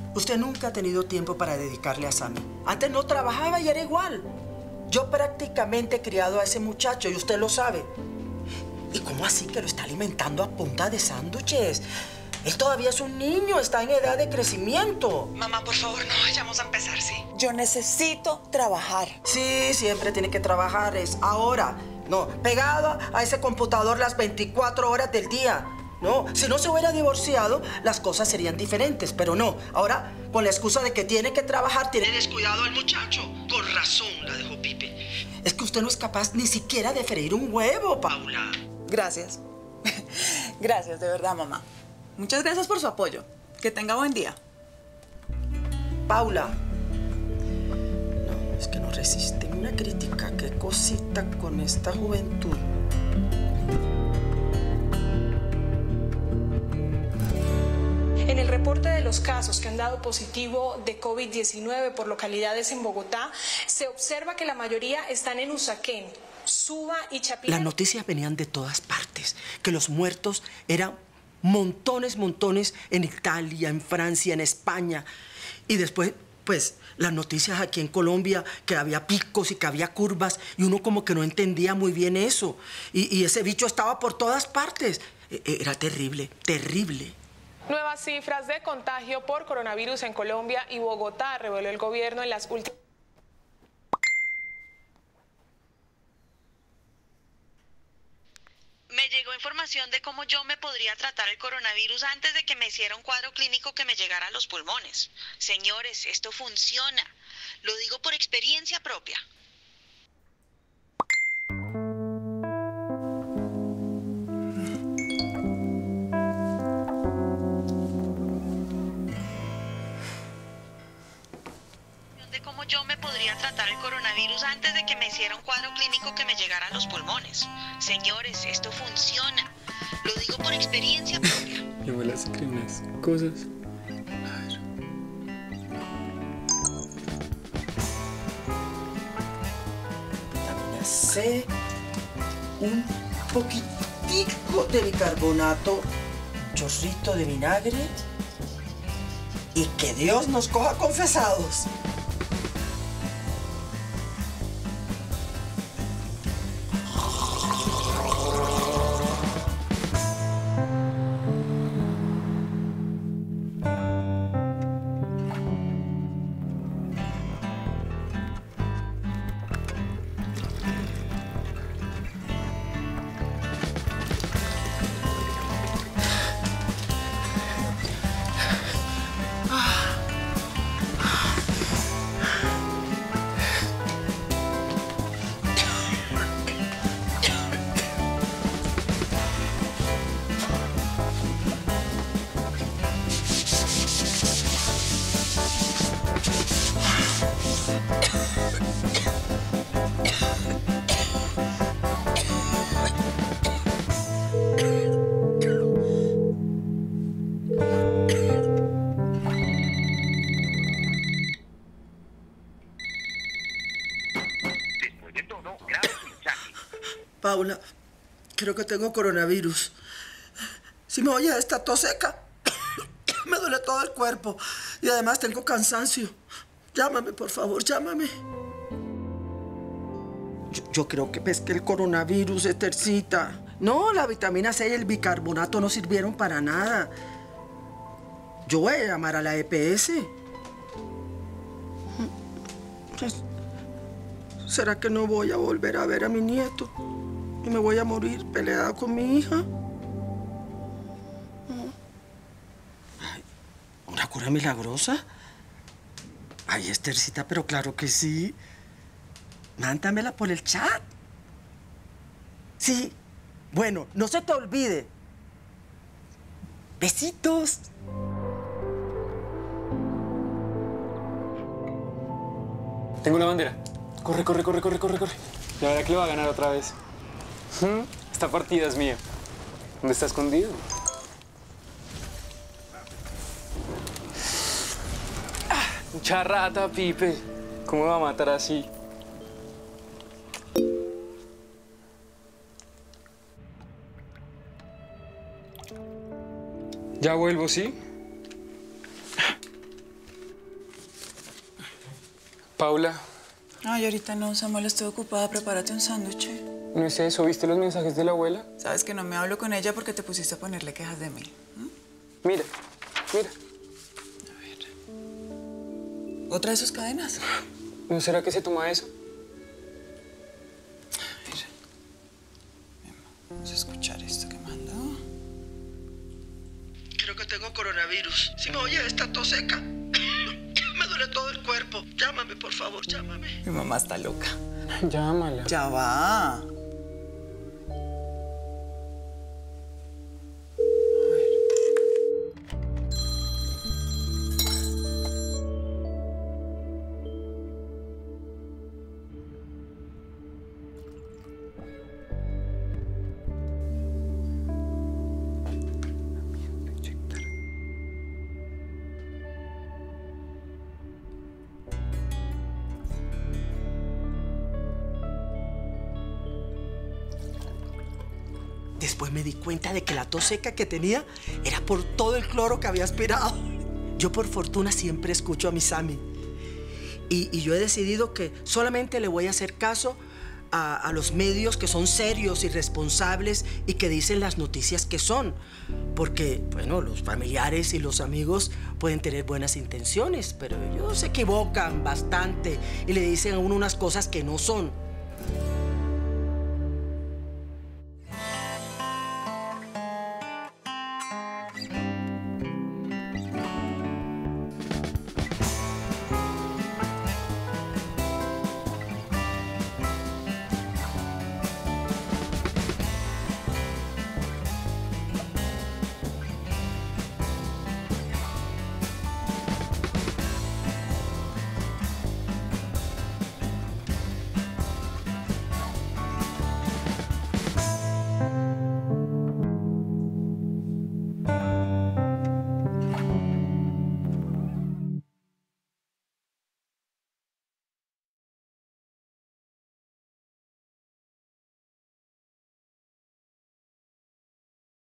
Usted nunca ha tenido tiempo para dedicarle a Sammy. Antes no trabajaba y era igual. Yo prácticamente he criado a ese muchacho y usted lo sabe. ¿Y cómo así que lo está alimentando a punta de sándwiches? Él todavía es un niño, está en edad de crecimiento. Mamá, por favor, no vayamos a empezar, ¿sí? Yo necesito trabajar. Sí, siempre tiene que trabajar, es ahora. No, pegado a ese computador las 24 horas del día. No, si no se hubiera divorciado, las cosas serían diferentes, pero no. Ahora, con la excusa de que tiene que trabajar, tiene descuidado al muchacho. Con razón la dejó Pipe. Es que usted no es capaz ni siquiera de freír un huevo, Paula. Gracias. Gracias, de verdad, mamá. Muchas gracias por su apoyo. Que tenga buen día. Paula. No, es que no resiste una crítica. Qué cosita con esta juventud. En el reporte de los casos que han dado positivo de COVID-19 por localidades en Bogotá, se observa que la mayoría están en Usaquén, Suba y Chapinero. Las noticias venían de todas partes, que los muertos eran montones en Italia, en Francia, en España. Y después, pues, las noticias aquí en Colombia, que había picos y que había curvas, y uno como que no entendía muy bien eso. Y ese bicho estaba por todas partes. Era terrible, terrible. Nuevas cifras de contagio por coronavirus en Colombia y Bogotá, reveló el gobierno en las últimas. Me llegó información de cómo yo me podría tratar el coronavirus antes de que me hiciera un cuadro clínico que me llegara a los pulmones. Señores, esto funciona. Lo digo por experiencia propia. De cómo yo me podría tratar el coronavirus antes de que me hiciera un cuadro clínico que me llegara a los pulmones. Señores, esto funciona. Lo digo por experiencia propia. Mi abuela se cree unas cosas. Vitamina C, un poquitico de bicarbonato, un chorrito de vinagre y que Dios nos coja confesados. Paula, creo que tengo coronavirus. Si me oyes esta tos seca, me duele todo el cuerpo. Y además tengo cansancio. Llámame, por favor, llámame. Yo creo que ves que el coronavirus, Esthercita. No, la vitamina C y el bicarbonato no sirvieron para nada. Yo voy a llamar a la EPS. ¿Será que no voy a volver a ver a mi nieto? Y me voy a morir peleada con mi hija. Ay, ¿una cura milagrosa? Ay, Esthercita, pero claro que sí. Mándamela por el chat. Sí. Bueno, no se te olvide. Besitos. Tengo una bandera. Corre, corre, corre, corre, corre, corre. La verdad que lo va a ganar otra vez. Esta partida es mía. ¿Dónde está escondido? Mucha rata, Pipe. ¿Cómo me va a matar así? Ya vuelvo, ¿sí? Paula, Ay, ahorita no, Samuel, estoy ocupada. Prepárate un sándwich. no es eso. ¿Viste los mensajes de la abuela? Sabes que no me hablo con ella porque te pusiste a ponerle quejas de mí. Mira, mira. ¿Otra de sus cadenas? ¿No será que se toma eso? Mira. Vamos a escuchar esto que mandó. Creo que tengo coronavirus. Si me oye esta tos seca, me duele todo el cuerpo. Llámame, por favor, llámame. Mi mamá está loca. Llámala. Ya va. Después me di cuenta de que la tos seca que tenía era por todo el cloro que había aspirado. Yo por fortuna siempre escucho a mi Sammy. Y yo he decidido que solamente le voy a hacer caso a los medios que son serios y responsables y que dicen las noticias que son. Porque, bueno, los familiares y los amigos pueden tener buenas intenciones, pero ellos se equivocan bastante y le dicen a uno unas cosas que no son.